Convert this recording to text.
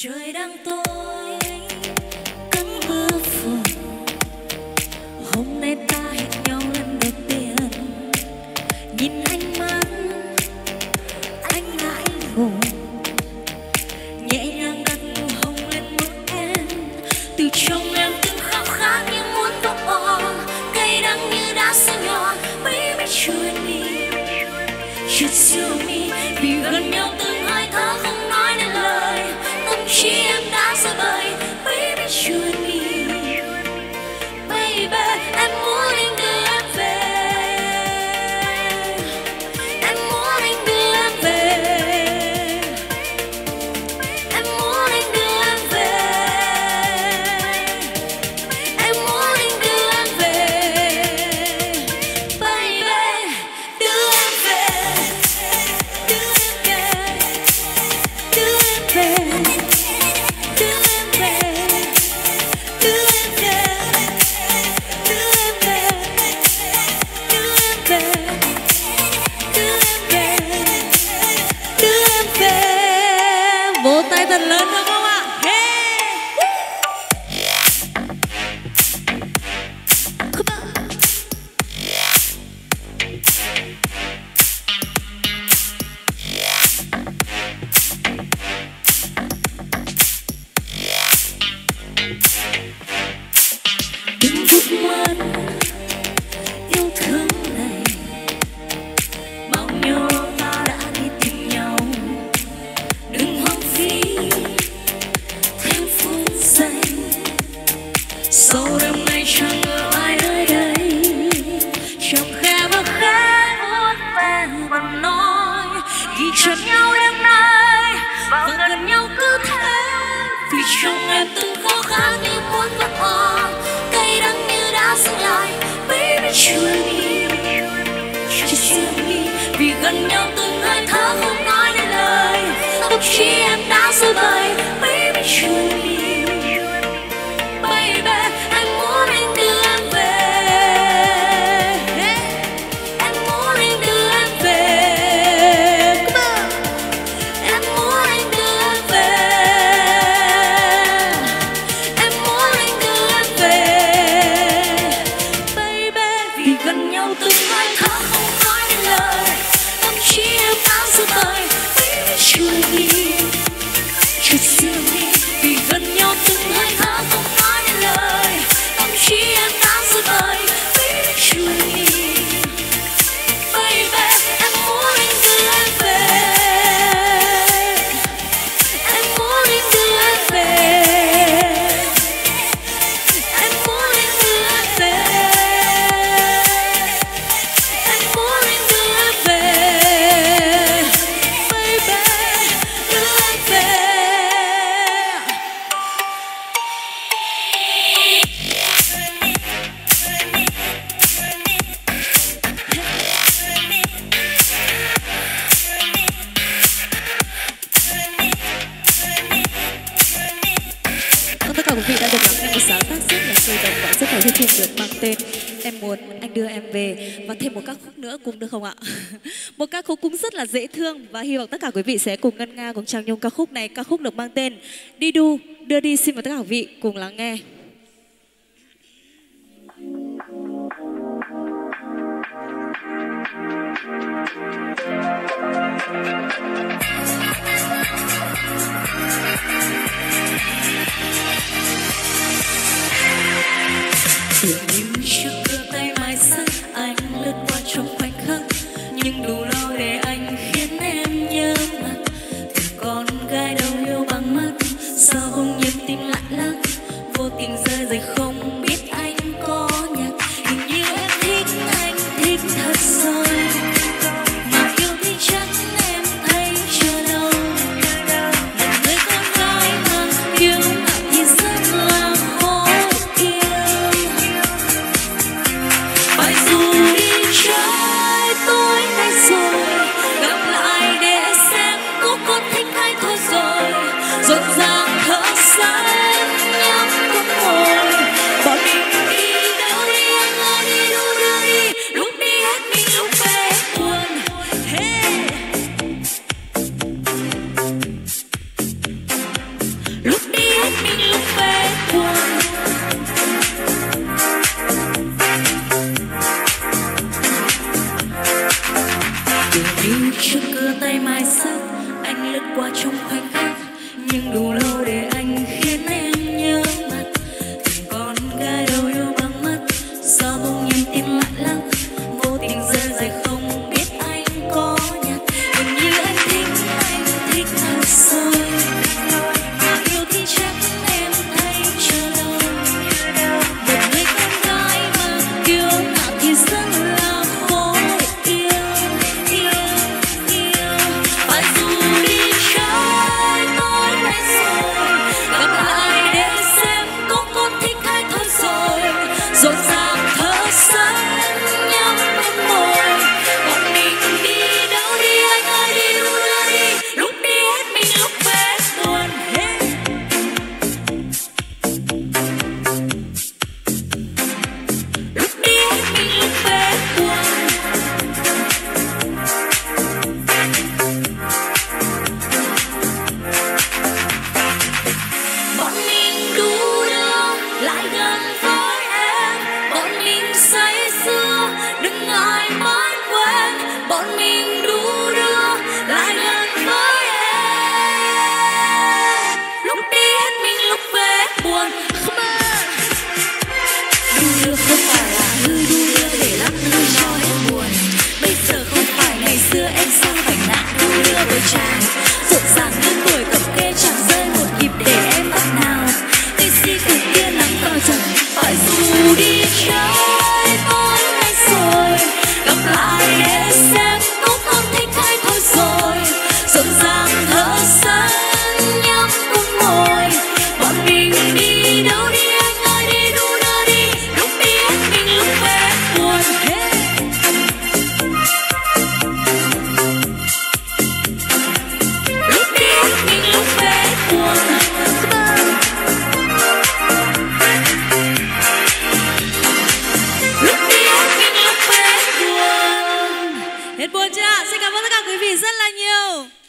Trời đang tối, cơn mưa phùn. Hôm nay ta hẹn nhau lần đầu tiên. Nhìn ánh mắt anh ngại ngùng, nhẹ nhàng đặt nụ hôn lên môi em. Từ trong em từng khao khát như muốn bốc bỏ, cay đắng như đã xanh nhỏ. Baby join me, just you me. Vì gần nhau từng hơi thở không nói nên lời, tâm trí em đã rơi bời. Baby join me, baby em muốn anh đưa em về, em muốn anh đưa em về, em muốn anh đưa em về, em muốn anh đưa em về, baby đưa em về, đưa em về, đưa em về. Vỗ tay thật lớn được không ạ? Come on. Đừng vụt mất yêu thương này, bao nhiêu ta đã đi tìm nhau. Đừng hoang phí thêm phút giây, sau đêm nay chẳng ngờ ai nơi đây. Trong khe và khẽ vuốt ve và nói ghi chặt nhau đêm nay và gần nhau cứ thế. Vì trong em từng khao khát như muốn vấp bỏ, cay đắng như đã dừng lại. Baby join me, just you me. Vì gần nhau từng hơi thở không nói nên lời, tâm trí em đã rơi bời. Baby join me, baby em muốn anh đưa em về, em muốn anh đưa em về. Come on. Em muốn anh đưa em về, em muốn anh đưa em về, baby. Vì gần nhau từng hơi thở không nói nên lời, tâm trí em đã rơi bời. Baby join me, just you me. Vì gần nhau từng hơi thở không nói nên lời, tâm trí em đã rơi bời. Baby join me, baby em muốn anh đưa em về, em muốn anh đưa em về, em muốn anh đưa em về, em muốn anh đưa em về, baby đưa em về. Tất cả quý vị đã được lắng nghe một sáng tác rất là sôi động và rất là yêu thương được mang tên Em Muốn Anh Đưa Em Về. Và thêm một ca khúc nữa cùng được không ạ? Một ca khúc cũng rất là dễ thương và hy vọng tất cả quý vị sẽ cùng ngân nga cùng chào nhung ca khúc này. Ca khúc được mang tên Đi Đu Đưa Đi. Xin mời tất cả quý vị cùng lắng nghe. Tưởng như trước cửa tay mai sắc anh lướt qua trong khoảnh khắc, nhưng đủ lâu để anh khiến em nhớ mặt. Từ con gái đâu yêu bằng mắt, sao bỗng nhiên tim lại lắc, vô tình rơi rơi không biết anh có nhặt. Hình như em thích anh thích thật rồi, mà yêu thì chắc em thấy chưa đâu. Một người con gái mà yêu thì rất là khó yêu. Hết buồn chưa ạ? Xin cảm ơn tất cả quý vị rất là nhiều.